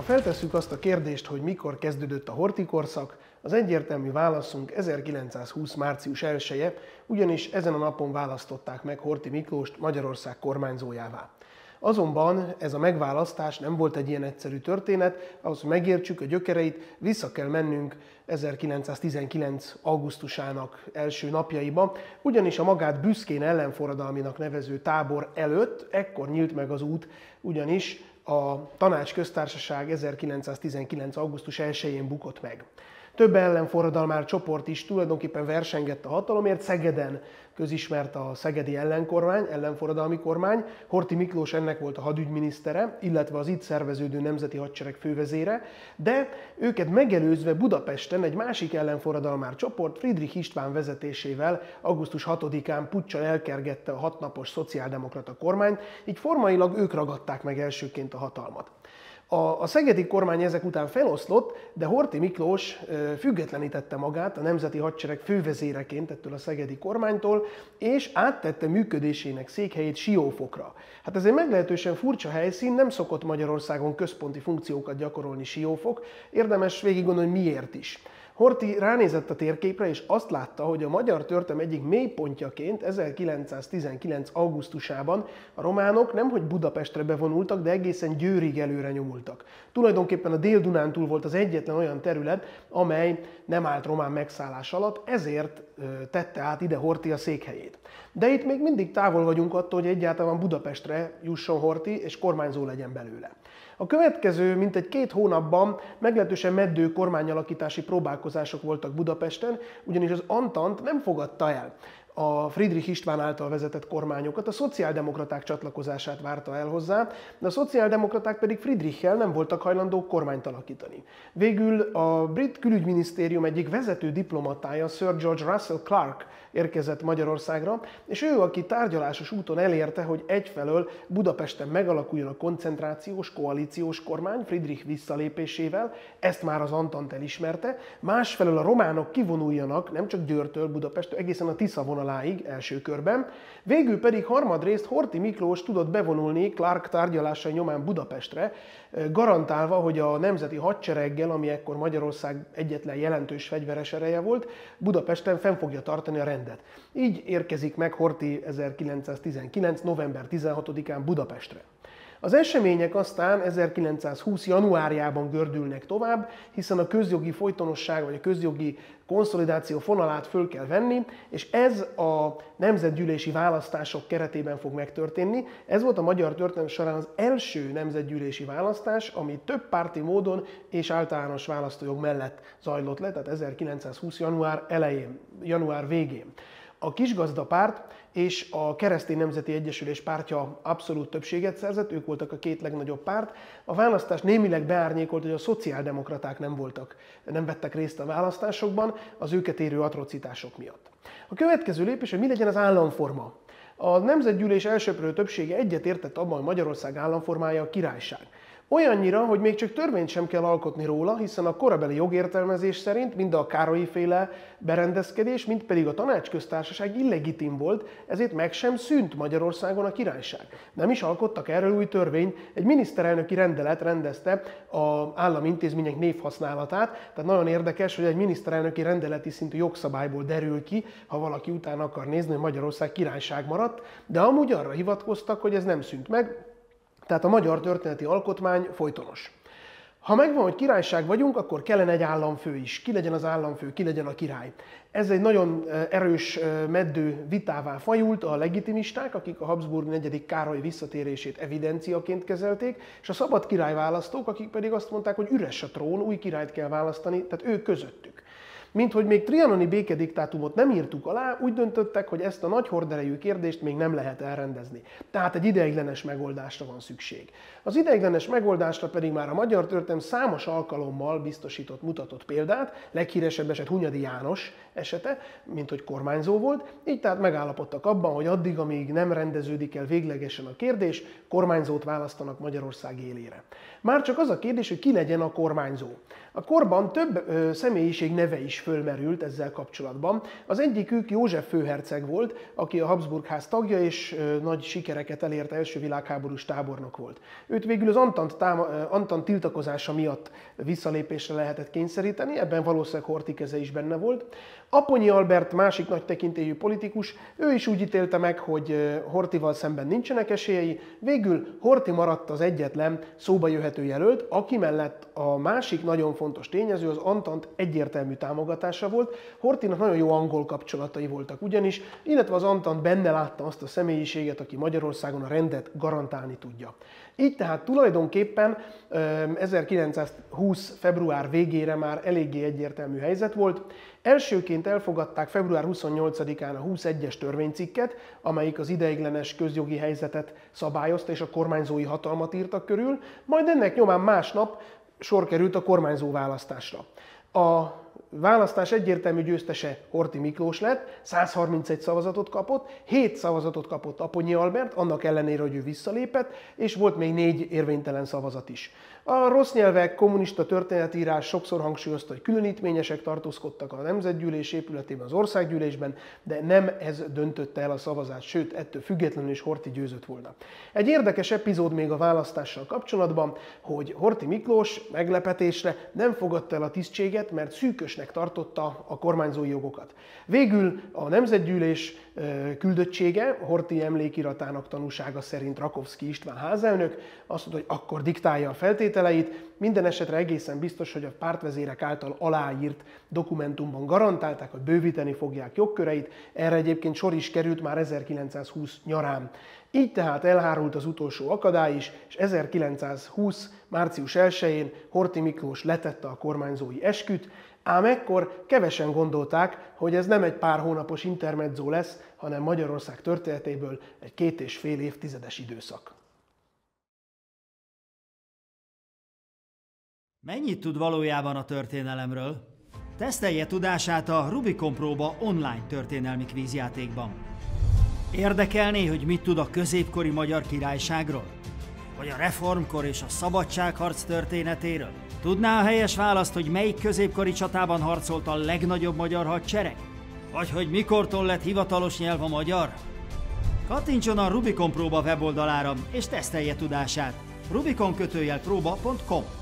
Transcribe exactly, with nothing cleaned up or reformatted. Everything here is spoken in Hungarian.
feltesszük azt a kérdést, hogy mikor kezdődött a Horthy korszak, az egyértelmű válaszunk ezerkilencszázhúsz. március elseje, ugyanis ezen a napon választották meg Horthy Miklóst Magyarország kormányzójává. Azonban ez a megválasztás nem volt egy ilyen egyszerű történet, ahhoz, hogy megértsük a gyökereit, vissza kell mennünk ezerkilencszáztizenkilenc. augusztusának első napjaiba, ugyanis a magát büszkén ellenforradalminak nevező tábor előtt ekkor nyílt meg az út, ugyanis a Tanácsköztársaság ezerkilencszáztizenkilenc. augusztus elsején bukott meg. Több ellenforradalmár csoport is tulajdonképpen versengett a hatalomért. Szegeden közismert a szegedi ellenkormány, ellenforradalmi kormány. Horthy Miklós ennek volt a hadügyminisztere, illetve az itt szerveződő Nemzeti Hadsereg fővezére, de őket megelőzve Budapesten egy másik ellenforradalmár csoport Friedrich István vezetésével augusztus hatodikán puccsal elkergette a hatnapos szociáldemokrata kormányt, így formailag ők ragadták meg elsőként a hatalmat. A, a szegedi kormány ezek után feloszlott, de Horthy Miklós függetlenítette magát a Nemzeti Hadsereg fővezéreként ettől a szegedi kormánytól, és áttette működésének székhelyét Siófokra. Hát ez egy meglehetősen furcsa helyszín, nem szokott Magyarországon központi funkciókat gyakorolni Siófok, érdemes végig gondolni, miért is. Horthy ránézett a térképre, és azt látta, hogy a magyar történelem egyik mélypontjaként ezerkilencszáztizenkilenc. augusztusában a románok nemhogy Budapestre bevonultak, de egészen Győrig előre nyomultak. Tulajdonképpen a Dél-Dunántúl volt az egyetlen olyan terület, amely nem állt román megszállás alatt, ezért tette át ide Horthy a székhelyét. De itt még mindig távol vagyunk attól, hogy egyáltalán Budapestre jusson Horthy, és kormányzó legyen belőle. A következő mintegy két hónapban meglehetősen meddő kormányalakítási próbálkozások voltak Budapesten, ugyanis az Antant nem fogadta el a Friedrich István által vezetett kormányokat, a szociáldemokraták csatlakozását várta el hozzá, de a szociáldemokraták pedig Friedrichel nem voltak hajlandók kormányt alakítani. Végül a brit külügyminisztérium egyik vezető diplomatája, Sir George Russell Clark érkezett Magyarországra, és ő, aki tárgyalásos úton elérte, hogy egyfelől Budapesten megalakuljon a koncentrációs, koalíciós kormány Friedrich visszalépésével, ezt már az Antant elismerte, másfelől a románok kivonuljanak nem csak Győrtől Budapesttől, egészen a Tisza vonaláig első körben, végül pedig harmadrészt Horthy Miklós tudott bevonulni Clark tárgyalásai nyomán Budapestre, garantálva, hogy a Nemzeti Hadsereggel, ami ekkor Magyarország egyetlen jelentős fegyveres ereje volt, Budapesten fenn fogja tartani a rendet. Így érkezik meg Horthy ezerkilencszáztizenkilenc. november tizenhatodikán Budapestre. Az események aztán ezerkilencszázhúsz. januárjában gördülnek tovább, hiszen a közjogi folytonosság vagy a közjogi konszolidáció fonalát föl kell venni, és ez a nemzetgyűlési választások keretében fog megtörténni. Ez volt a magyar történelem során az első nemzetgyűlési választás, ami több párti módon és általános választójog mellett zajlott le, tehát ezerkilencszázhúsz. január elején, január végén. A Kisgazdapárt és a Keresztény Nemzeti Egyesülés pártja abszolút többséget szerzett, ők voltak a két legnagyobb párt. A választás némileg beárnyékolt, hogy a szociáldemokraták nem voltak, nem vettek részt a választásokban az őket érő atrocitások miatt. A következő lépés, hogy mi legyen az államforma. A nemzetgyűlés elsöprő többsége egyetértett abban, hogy Magyarország államformája a királyság. Olyannyira, hogy még csak törvényt sem kell alkotni róla, hiszen a korabeli jogértelmezés szerint mind a Károlyi-féle berendezkedés, mind pedig a Tanácsköztársaság illegitim volt, ezért meg sem szűnt Magyarországon a királyság. Nem is alkottak erről új törvényt, egy miniszterelnöki rendelet rendezte az állami intézmények névhasználatát, tehát nagyon érdekes, hogy egy miniszterelnöki rendeleti szintű jogszabályból derül ki, ha valaki utána akar nézni, hogy Magyarország királyság maradt, de amúgy arra hivatkoztak, hogy ez nem szűnt meg. Tehát a magyar történeti alkotmány folytonos. Ha megvan, hogy királyság vagyunk, akkor kellene egy államfő is. Ki legyen az államfő, ki legyen a király. Ez egy nagyon erős, meddő vitává fajult. A legitimisták, akik a Habsburg negyedik Károly visszatérését evidenciaként kezelték, és a szabad királyválasztók, akik pedig azt mondták, hogy üres a trón, új királyt kell választani, tehát ők közöttük. Mint hogy még trianoni békediktátumot nem írtuk alá, úgy döntöttek, hogy ezt a nagy horderejű kérdést még nem lehet elrendezni. Tehát egy ideiglenes megoldásra van szükség. Az ideiglenes megoldásra pedig már a magyar történelem számos alkalommal biztosított, mutatott példát, leghíresebb eset Hunyadi János esete, mint hogy kormányzó volt, így tehát megállapodtak abban, hogy addig, amíg nem rendeződik el véglegesen a kérdés, kormányzót választanak Magyarország élére. Már csak az a kérdés, hogy ki legyen a kormányzó. A korban több ö, személyiség neve is is fölmerült ezzel kapcsolatban. Az egyikük József főherceg volt, aki a Habsburg-ház tagja, és nagy sikereket elért, első világháborús tábornok volt. Őt végül az Antant, táma, Antant tiltakozása miatt visszalépésre lehetett kényszeríteni, ebben valószínűleg Horthy keze is benne volt. Apponyi Albert, másik nagy tekintélyű politikus, ő is úgy ítélte meg, hogy Horthyval szemben nincsenek esélyei, végül Horthy maradt az egyetlen szóba jöhető jelölt, aki mellett a másik nagyon fontos tényező az Antant egyértelmű támogatása volt. Horthynak nagyon jó angol kapcsolatai voltak ugyanis, illetve az Antant benne látta azt a személyiséget, aki Magyarországon a rendet garantálni tudja. Így tehát tulajdonképpen ezerkilencszázhúsz. február végére már eléggé egyértelmű helyzet volt. Elsőként elfogadták február huszonnyolcadikán a huszonegyes törvénycikket, amelyik az ideiglenes közjogi helyzetet szabályozta és a kormányzói hatalmat írtak körül, majd ennek nyomán másnap sor került a kormányzó választásra. A választás egyértelmű győztese Horthy Miklós lett, százharmincegy szavazatot kapott, hét szavazatot kapott Apponyi Albert, annak ellenére, hogy ő visszalépett, és volt még négy érvénytelen szavazat is. A rossz nyelvek, kommunista történetírás sokszor hangsúlyozta, hogy különítményesek tartózkodtak a Nemzetgyűlés épületében, az Országgyűlésben, de nem ez döntötte el a szavazást, sőt, ettől függetlenül is Horthy győzött volna. Egy érdekes epizód még a választással kapcsolatban, hogy Horthy Miklós meglepetésre nem fogadta el a tisztséget, mert szűkösnek tartotta a kormányzói jogokat. Végül a Nemzetgyűlés küldöttsége, Horthy emlékiratának tanúsága szerint Rakovszky István házelnök azt mondta, hogy akkor diktálja a feltételeit. Minden esetre egészen biztos, hogy a pártvezérek által aláírt dokumentumban garantálták, hogy bővíteni fogják jogköreit. Erre egyébként sor is került már ezerkilencszázhúsz nyarán. Így tehát elhárult az utolsó akadály is, és ezerkilencszázhúsz. március elsején Horthy Miklós letette a kormányzói esküt, ám ekkor kevesen gondolták, hogy ez nem egy pár hónapos intermezzo lesz, hanem Magyarország történetéből egy két és fél évtizedes időszak. Mennyit tud valójában a történelemről? Tesztelje tudását a Rubikon próba online történelmi kvízjátékban. Érdekelné, hogy mit tud a középkori magyar királyságról? Vagy a reformkor és a szabadságharc történetéről? Tudná a helyes választ, hogy melyik középkori csatában harcolt a legnagyobb magyar hadsereg? Vagy hogy mikortól lett hivatalos nyelv a magyar? Kattintson a Rubikon próba weboldalára és tesztelje tudását. rubikon kötőjel próba pont com